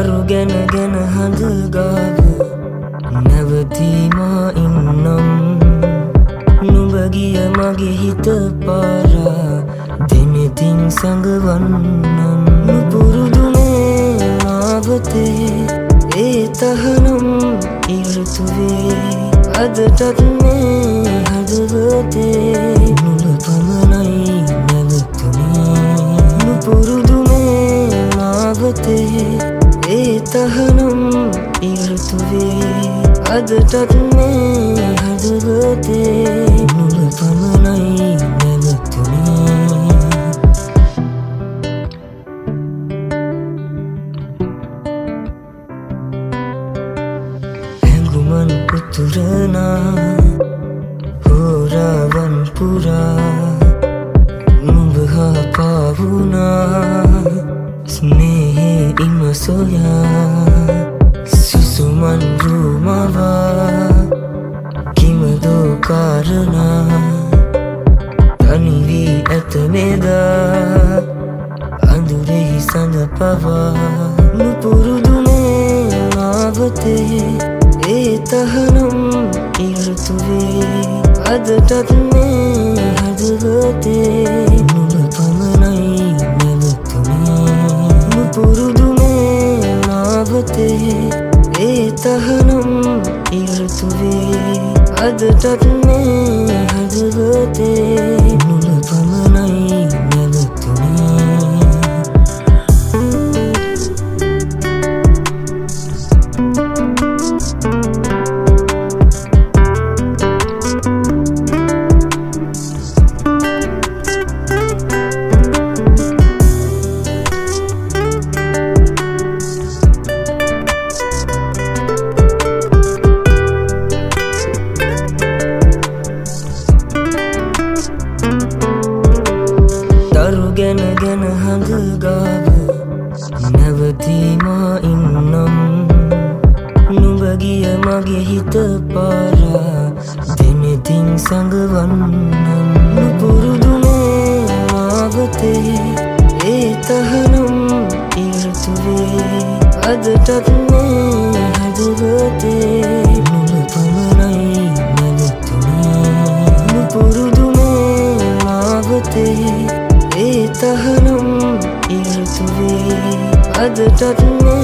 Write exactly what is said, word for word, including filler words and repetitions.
තරු ගැන ගැන හඳගාව නැවතීමා ඉන්නම් නුඹ ගිය මගේ හිත පාරා දෙනෙතින් සඟවන්නම් නුපුරුදුනේ මාවතේ ඒ තහනම් ඉවෘතුවේ අදටත් මේ හදවතේ නුඹ පමණයි නැවතුනේ නුපුරුදුනේ මාවතේ ඒ තහනම් ඉවෘතුවේ අදටත් මේ හදවතේ නුඹ පමණයි නැවතුනේ හැඟුමන් උතුරනා හෝරාවන් පුරා නුඹ හා පාවුනා ස්නේහේ ඉම සොයා සුසුමන් රූමවා කිමදෝ කාරණා තනි වී ඇත මෙදා අඳුරෙහි සඳ පවා නුපුරුදුනේ මාවතේ ඒ තහනම් ඉවෘතුවේ අදටත් මේ හදවතේ නුඹ පමණයි නැවතුනේ නුපුරුදුනේ මාවතේ ඒ තහනම් ඉවෘතුවේ අදටත් මේ හදවතේ නුඹ පමණයි නැවතුනේ තරු ගැන ගැන හඳගාව නැවතීමා ඉන්නම් නුඹ ගිය මගේ හිත පාරා දෙනෙතින් සඟවන්නම් නුපුරුදුනේ මාවතේ ඒ තහනම් ඉවෘතුවේ අදටත් මේ හදවතේ නුඹ පමණයි නැවතුනේ නුපුරුදුනේ මාවතේ ඒ තහනම් ඉවෘතුවේ අදටත් මේ